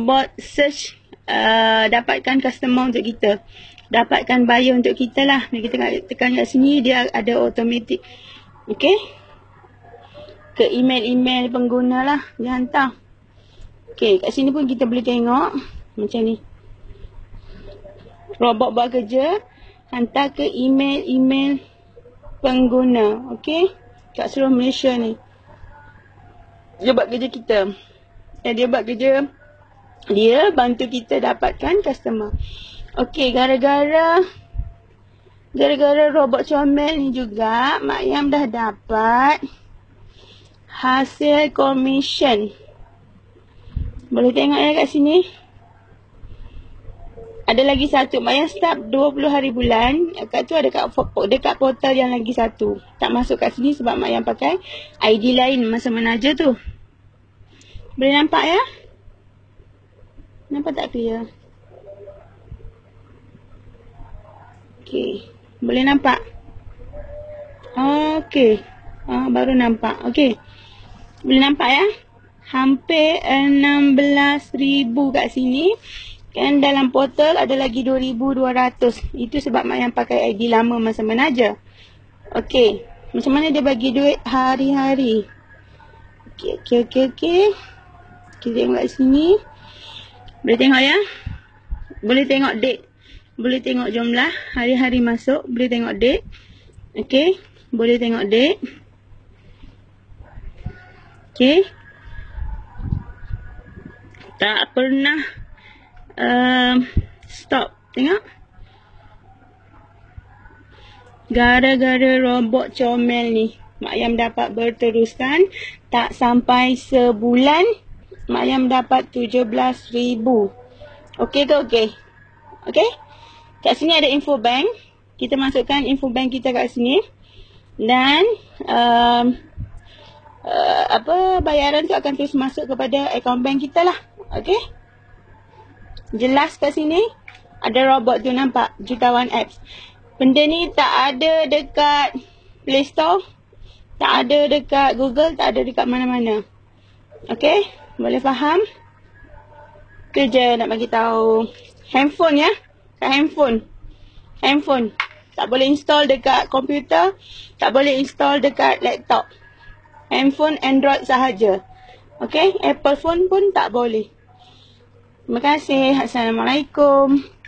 Bot search dapatkan customer untuk kita, dapatkan buyer untuk kita lah. Bila kita tekan kat sini, dia ada automatic, okay, ke email pengguna lah dia hantar. Okay, kat sini pun kita boleh tengok macam ni, robot buat kerja, hantar ke email pengguna. Okay, kat seluruh Malaysia ni dia buat kerja kita. Dia buat kerja, dia bantu kita dapatkan customer. Okey, gara-gara robot comel ni juga, Mak Yam dah dapat hasil commission. Boleh tengok ya kat sini. Ada lagi satu. Mak Yam start 20 hari bulan. Kat tu ada dekat portal yang lagi satu. Tak masuk kat sini sebab Mak Yam pakai ID lain masa menaja tu. Boleh nampak ya? Nampak tak clear? Okey, boleh nampak? Okey, baru nampak. Okey, boleh nampak ya? Hampir 16,000 kat sini. Kan dalam portal ada lagi 2,200. Itu sebab Mak yang pakai ID lama masa menaja. Okey, macam mana dia bagi duit hari-hari? Okey. Kita tengok kat sini. Boleh tengok ya. Boleh tengok date. Boleh tengok jumlah hari-hari masuk. Boleh tengok date. Okey. Boleh tengok date. Okey. Tak pernah stop. Tengok. Gara-gara robot comel ni, Mak Yam dapat berterusan. Tak sampai sebulan, Mak Yam dapat 17,000. Okey ke okey? Okey? Kat sini ada info bank. Kita masukkan info bank kita kat sini. Dan bayaran tu akan terus masuk kepada akaun bank kita lah. Okey? Jelas kat sini. Ada robot tu nampak. Jutawan apps. Benda ni tak ada dekat Play Store. Tak ada dekat Google. Tak ada dekat mana-mana. Okey? Boleh faham? Tu je nak bagi tahu. Handphone ya. Kat handphone. Tak boleh install dekat komputer. Tak boleh install dekat laptop. Handphone Android sahaja. Okey? Apple phone pun tak boleh. Terima kasih. Assalamualaikum.